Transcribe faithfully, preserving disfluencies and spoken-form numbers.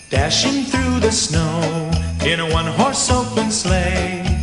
Dashing through the snow in a one-horse open sleigh.